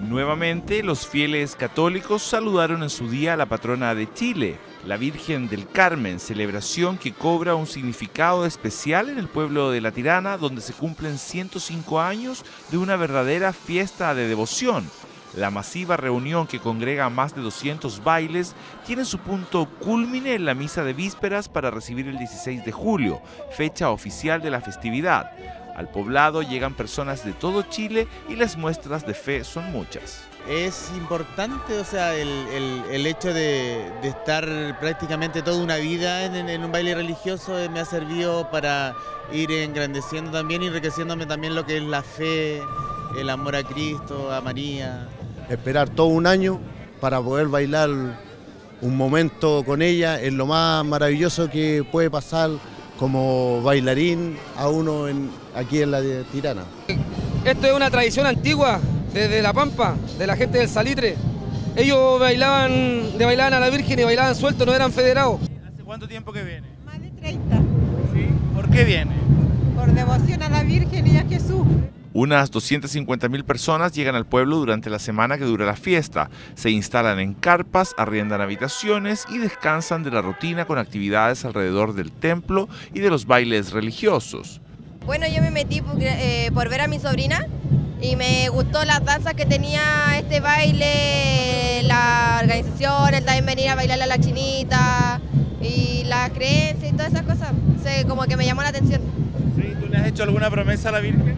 Nuevamente, los fieles católicos saludaron en su día a la patrona de Chile, la Virgen del Carmen, celebración que cobra un significado especial en el pueblo de La Tirana, donde se cumplen 105 años de una verdadera fiesta de devoción. La masiva reunión, que congrega a más de 200 bailes, tiene su punto cúlmine en la misa de vísperas para recibir el 16 de julio, fecha oficial de la festividad. Al poblado llegan personas de todo Chile y las muestras de fe son muchas. Es importante, o sea, el hecho de estar prácticamente toda una vida en un baile religioso me ha servido para ir engrandeciendo también y enriqueciéndome también lo que es la fe, el amor a Cristo, a María. Esperar todo un año para poder bailar un momento con ella es lo más maravilloso que puede pasar como bailarín a uno aquí en La Tirana. Esto es una tradición antigua, desde La Pampa, de la gente del Salitre. Ellos bailaban a la Virgen y bailaban suelto, no eran federados. ¿Hace cuánto tiempo que viene? Más de 30. ¿Sí? ¿Por qué viene? Por devoción a la Virgen y a Jesús. Unas 250.000 personas llegan al pueblo durante la semana que dura la fiesta. Se instalan en carpas, arriendan habitaciones y descansan de la rutina con actividades alrededor del templo y de los bailes religiosos. Bueno, yo me metí por ver a mi sobrina y me gustó las danzas que tenía este baile, la organización, el también venir a bailar a la chinita y la creencia y todas esas cosas. Como que me llamó la atención. ¿Sí? ¿Tú le has hecho alguna promesa a la Virgen?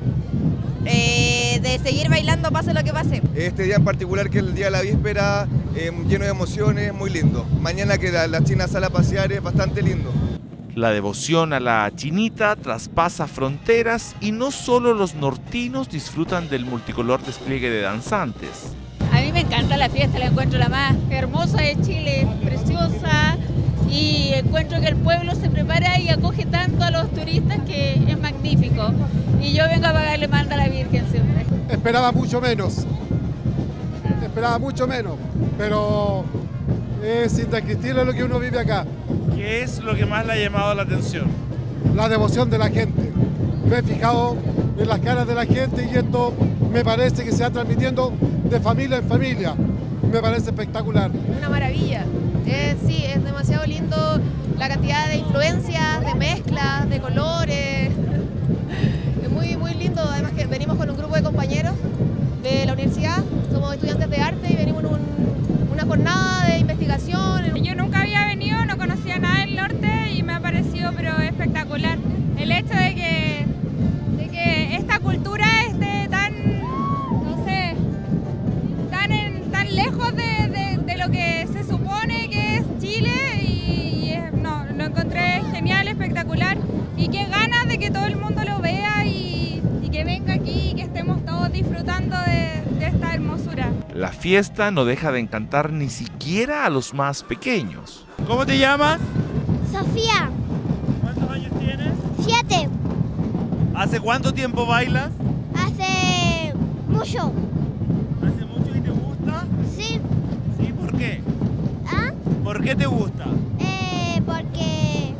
De seguir bailando pase lo que pase. Este día en particular, que es el día de la víspera, lleno de emociones, muy lindo. Mañana que la China sale a pasear es bastante lindo. La devoción a la chinita traspasa fronteras y no solo los nortinos disfrutan del multicolor despliegue de danzantes. A mí me encanta la fiesta, la encuentro la más hermosa de Chile, preciosa, y encuentro que el pueblo se prepara y acoge tanto a los turistas que es magnífico. Y yo vengo a pagarle manda a la Virgen siempre. Esperaba mucho menos, pero es indescriptible lo que uno vive acá. ¿Qué es lo que más le ha llamado la atención? La devoción de la gente. Me he fijado en las caras de la gente y esto me parece que se va transmitiendo de familia en familia. Me parece espectacular. Una maravilla. Sí, es demasiado lindo la cantidad de influencias, de mezclas, de colores. Es muy, muy lindo. Además que venimos con un grupo de compañeros de la universidad. Somos estudiantes de arte y venimos en una jornada de investigación. Yo nunca había venido, no conocía nada del norte y me ha parecido pero espectacular. El hecho de que esta cultura esté tan, no sé, tan lejos de lo que se supone que es Chile no, lo encontré genial, espectacular y qué ganas de que todo el mundo lo vea y que venga aquí y que estemos todos disfrutando de esta hermosura. La fiesta no deja de encantar ni siquiera a los más pequeños. ¿Cómo te llamas? Sofía. ¿Cuántos años tienes? 7. ¿Hace cuánto tiempo bailas? Hace mucho. ¿Hace mucho y te gusta? Sí. ¿Sí? ¿Por qué? ¿Ah? ¿Por qué te gusta? Porque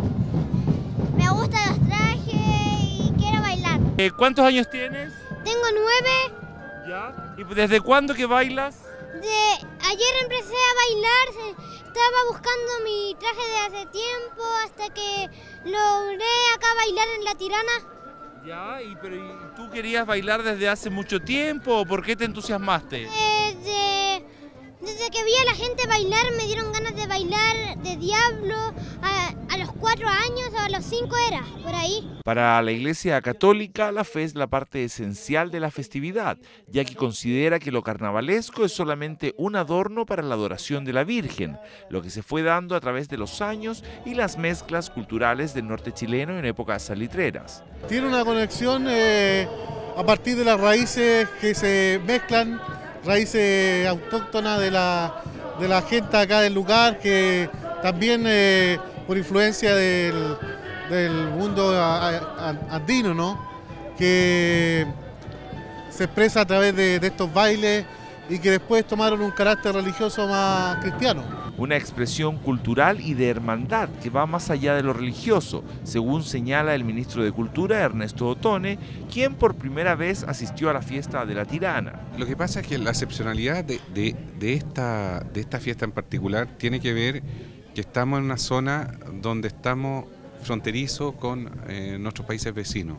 me gustan los trajes y quiero bailar. ¿Cuántos años tienes? Tengo 9. ¿Ya? ¿Y desde cuándo que bailas? Ayer empecé a bailar, estaba buscando mi traje de hace tiempo hasta que logré acá bailar en La Tirana. Ya, ¿y tú querías bailar desde hace mucho tiempo? ¿Por qué te entusiasmaste? Desde que vi a la gente bailar me dieron ganas de bailar de diablo. A los 4 años o a los 5 era, por ahí. Para la Iglesia Católica, la fe es la parte esencial de la festividad, ya que considera que lo carnavalesco es solamente un adorno para la adoración de la Virgen, lo que se fue dando a través de los años y las mezclas culturales del norte chileno en épocas salitreras. Tiene una conexión a partir de las raíces que se mezclan, raíces autóctonas de la gente acá del lugar, que también por influencia del mundo andino, ¿no? Que se expresa a través de estos bailes y que después tomaron un carácter religioso más cristiano. una expresión cultural y de hermandad que va más allá de lo religioso, según señala el ministro de Cultura, Ernesto Otone, quien por primera vez asistió a la fiesta de la Tirana. Lo que pasa es que la excepcionalidad de esta fiesta en particular tiene que ver que estamos en una zona donde estamos fronterizo con nuestros países vecinos.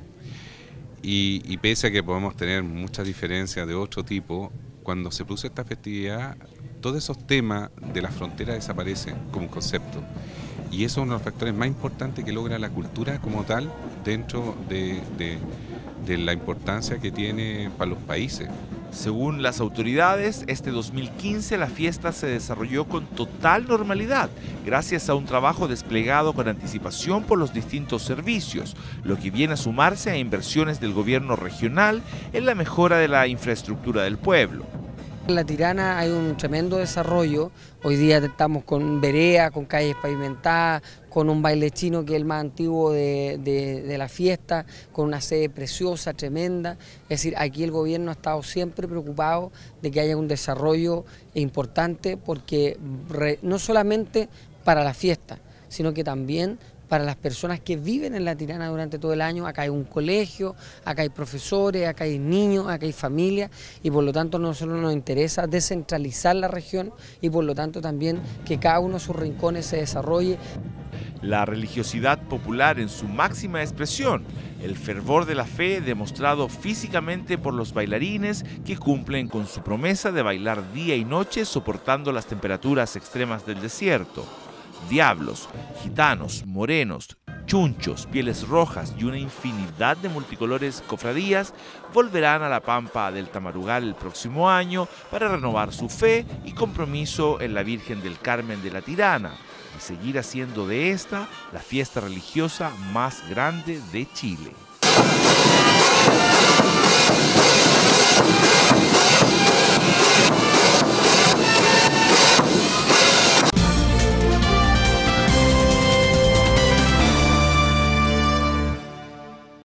Y pese a que podemos tener muchas diferencias de otro tipo, cuando se produce esta festividad, todos esos temas de la frontera desaparecen como concepto. Y eso es uno de los factores más importantes que logra la cultura como tal dentro de la importancia que tiene para los países. Según las autoridades, este 2015 la fiesta se desarrolló con total normalidad, gracias a un trabajo desplegado con anticipación por los distintos servicios, lo que viene a sumarse a inversiones del gobierno regional en la mejora de la infraestructura del pueblo. En La Tirana hay un tremendo desarrollo. Hoy día estamos con vereda, con calles pavimentadas, con un baile chino que es el más antiguo de la fiesta, con una sede preciosa, tremenda. Es decir, aquí el gobierno ha estado siempre preocupado de que haya un desarrollo importante, porque no solamente para la fiesta, sino que también para las personas que viven en La Tirana durante todo el año. Acá hay un colegio, acá hay profesores, acá hay niños, acá hay familias, y por lo tanto a nosotros nos interesa descentralizar la región y por lo tanto también que cada uno de sus rincones se desarrolle. La religiosidad popular en su máxima expresión, el fervor de la fe demostrado físicamente por los bailarines que cumplen con su promesa de bailar día y noche soportando las temperaturas extremas del desierto. Diablos, gitanos, morenos, chunchos, pieles rojas y una infinidad de multicolores cofradías volverán a la Pampa del Tamarugal el próximo año para renovar su fe y compromiso en la Virgen del Carmen de la Tirana y seguir haciendo de esta la fiesta religiosa más grande de Chile.